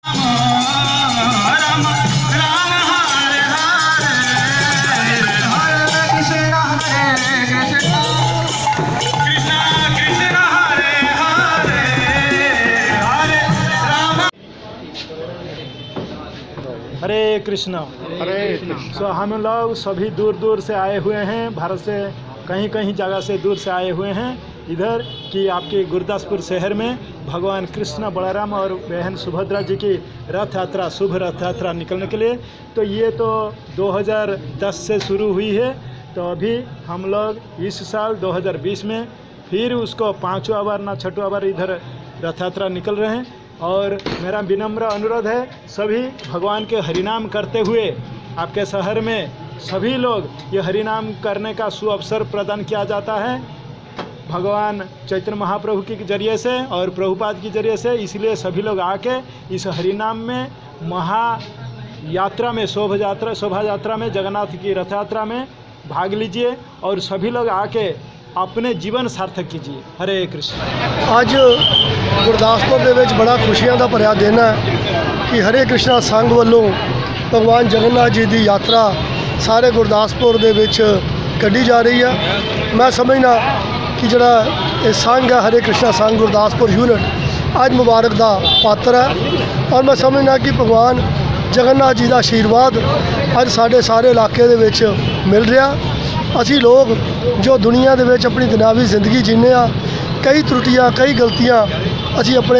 हरे कृष्णा। हरे कृष्णा। सो हम लोग सभी दूर दूर से आए हुए हैं, भारत से कहीं कहीं जगह से दूर से आए हुए हैं इधर कि आपके गुरदासपुर शहर में भगवान कृष्ण बलराम और बहन सुभद्रा जी की रथ यात्रा, शुभ रथ यात्रा निकलने के लिए। तो ये तो 2010 से शुरू हुई है, तो अभी हम लोग इस साल 2020 में फिर उसको 5वां बार ना 6वां बार इधर रथ यात्रा निकल रहे हैं। और मेरा विनम्र अनुरोध है, सभी भगवान के हरिनाम करते हुए आपके शहर में सभी लोग ये हरिनाम करने का सुअवसर प्रदान किया जाता है भगवान चैतन्य महाप्रभु के जरिए से और प्रभुपाद के जरिए से। इसलिए सभी लोग आके इस हरिनाम में महा यात्रा में शोभा यात्रा में जगन्नाथ की रथ यात्रा में भाग लीजिए और सभी लोग आके अपने जीवन सार्थक कीजिए। हरे कृष्ण। आज गुरदासपुर ਦੇ ਵਿੱਚ बड़ा खुशियां ਦਾ ਭਰਿਆ ਦਿਨ है कि हरे कृष्णा संघ ਵੱਲੋਂ भगवान जगन्नाथ जी की यात्रा सारे गुरदासपुर ਦੇ ਵਿੱਚ ਕੱਢੀ जा रही है। मैं समझना कि जड़ा ये संघ है हरे कृष्णा संघ गुरदासपुर यूनिट आज मुबारक का पात्र है और मैं समझना कि भगवान जगन्नाथ जी का आशीर्वाद अज साढ़े सारे इलाके दे विच मिल रहा। असी लोग जो दुनिया दे विच अपनी दुनियावी जिंदगी जीने कई त्रुटियां कई गलतियां असी अपने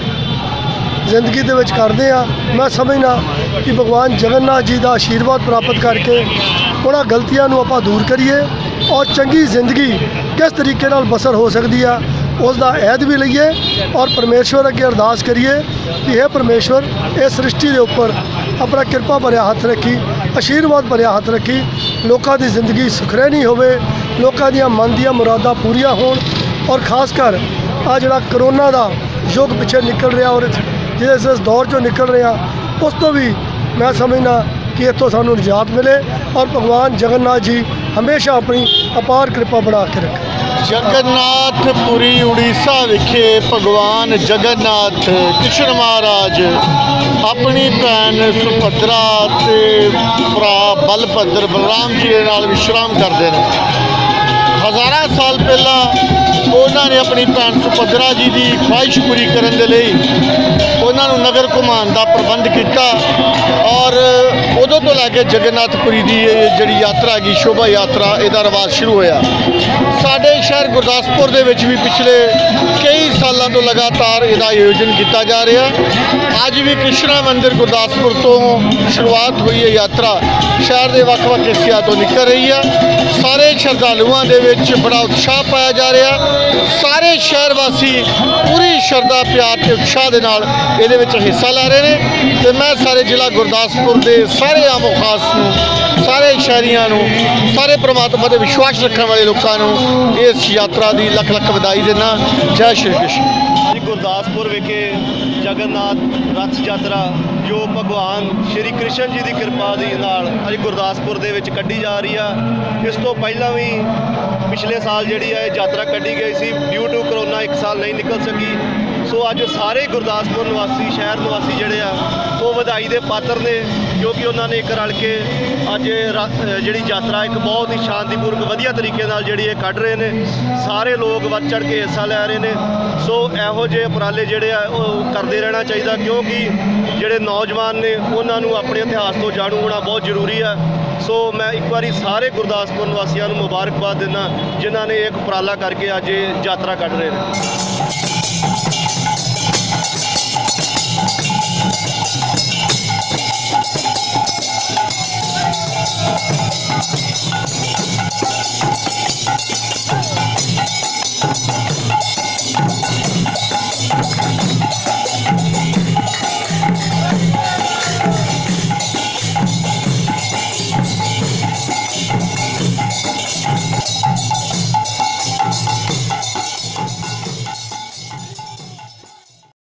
जिंदगी दे विच करते हैं। मैं समझना कि भगवान जगन्नाथ जी का आशीर्वाद प्राप्त करके उन्हां गलतियां नूं आपां दूर करिए और चंगी जिंदगी किस तरीके नाल बसर हो सकती है उसका ऐद भी लईए और परमेश्वर अगे अरदास करिए कि हे परमेश्वर इस सृष्टि के उपर अपना कृपा भरिया हथ रखी, आशीर्वाद भरिया हथ रखी, लोगों की जिंदगी सुखरैनी होवे, लोगों दी मन दी मुरादां पूरियां होण और खासकर आ जिहड़ा करोना का युग पिछे निकल रहा और जिस दौर चो निकल रहा उस तो भी मैं समझना कि इतों सानू निजात मिले और भगवान जगन्नाथ जी हमेशा अपनी अपार कृपा बना के रखें। जगन्नाथपुरी उड़ीसा विखे भगवान जगन्नाथ कृष्ण महाराज अपनी भैन सुभद्रा ते भरा बलभद्र बलराम जी के नाल विश्राम करते हैं। हज़ारां साल पहला उन्होंने अपनी भैन सुभद्रा जी की ख्वाहिश पूरी करने के लिए उन्होंने नगर घुमान का प्रबंध किया और उदों तो लैके जगन्नाथपुरी की जी यात्रा की शोभा यात्रा इसका रिवाज शुरू होया। साढ़े शहर गुरदासपुर के भी पिछले कई सालों तो लगातार इसका आयोजन किया जा रहा। अज भी कृष्णा मंदिर गुरदासपुर तो शुरुआत हुई है यात्रा शहर के वक्-वक् हिस्सों तो निकल रही है। सारे श्रद्धालुओं के बड़ा उत्साह पाया जा रहा। सारे शहर वासी पूरी श्रद्धा प्यार के उत्साह के नाल ਇਹਦੇ ਵਿੱਚ हिस्सा लै रहे हैं। तो मैं सारे जिला गुरदासपुर के सारे आमो खास सारे शहरियों सारे परमात्मा पर विश्वास रखने वाले लोगों इस यात्रा की लख लख बधाई देना। जय श्री कृष्ण। गुरदासपुर विखे जगन्नाथ रथ यात्रा जो भगवान श्री कृष्ण जी की कृपा के नाल अज गुरदासपुर दे विच कड्ढी जा रही है। इस तो पहला भी पिछले साल जी है यात्रा कड्ढी गई सी, ड्यू टू करोना एक साल नहीं निकल सकी। सो अज सारे गुरदासपुर निवासी शहर निवासी जोड़े आ वो बधाई के पात्र ने क्योंकि उन्होंने एक रल के अज जी यात्रा एक बहुत ही शांतिपूर्वक वधिया तरीके जी कढ़ रहे हैं। सारे लोग बढ़ चढ़ के हिस्सा लै रहे हैं। सो यहो जे उपराले जोड़े करते रहना चाहिए क्योंकि जोड़े नौजवान ने उन्होंने अपने इतिहास तो जाणू होना बहुत जरूरी है। सो मैं एक बार सारे गुरदासपुर निवासियों को मुबारकबाद देना जिन्होंने एक उपराला करके अज यात्रा कढ़ रहे हैं।